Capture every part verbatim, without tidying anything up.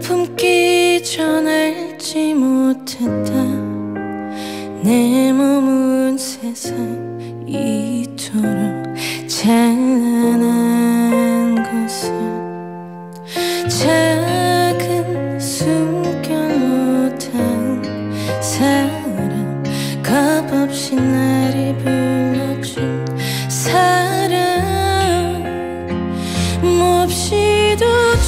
품기 전 알지 못했다. 내 몸은 세상 이토록 찬란한 것을 작은 숨결로 닿은 사람, 값없이 나를 불러준 사람, 몹시도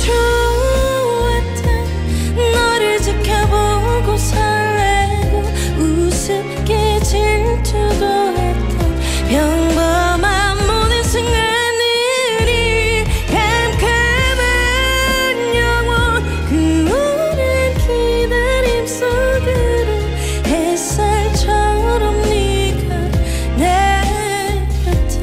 좋았다. 너를 지켜보고 설레고 우습게 질투도 했던 평범한 모든 순간들이 캄캄한 영원 그 오랜 기다림 속으로 햇살처럼 네가 내렸다.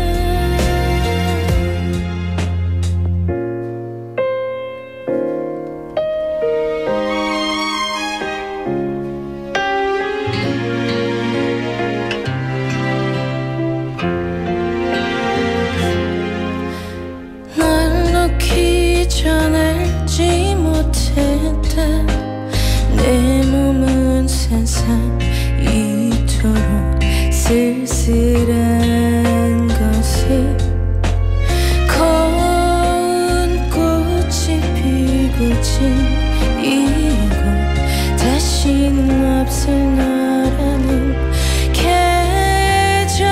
널 놓기 전 알지 못했다. 내 몸은 세상 이토록 쓸쓸한 것을 고운 꽃이 피고 진 이곳 다시는 없을 너라는 계절.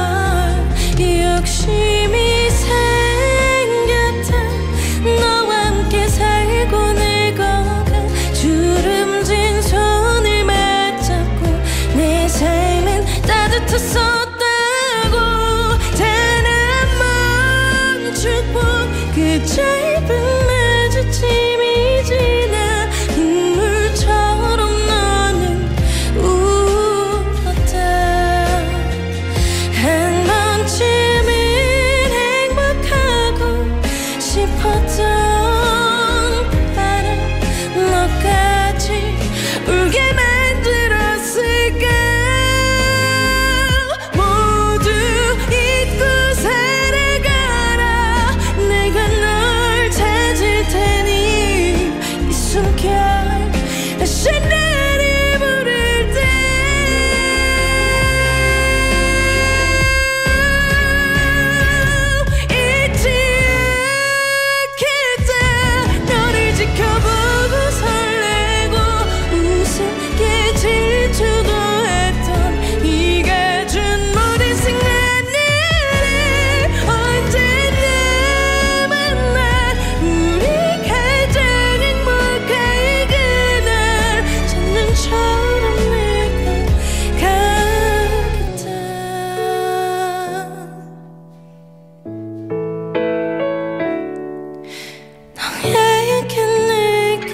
욕심이 생겼다. 너와 함께 살고 늙어가 주름진 손을 맞잡고 내 삶은 따뜻했었다고. 단 한 번의 축복, 그 짧은 마주침이 지나 눈물처럼 너는 울었다. 한 번쯤은 행복하고 싶었던 바람, 너까지 울게 만들었을까. 모두 잊고 살아가라. 내가 널 찾을 테니 이 숨결 다시 나를 부를 때 잊지 않겠다. 너를 지켜보고 설레고 우습게 질투도 했던 네가 준 모든 순간들을 언제나 만나 우리 가장 행복할 그날 첫눈처럼 내가 가겠다. 너에게 내가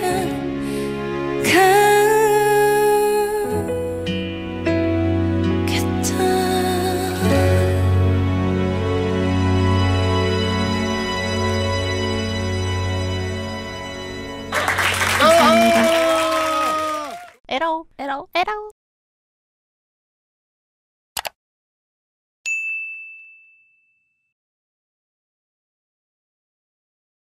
가겠다. 에러 에러 에러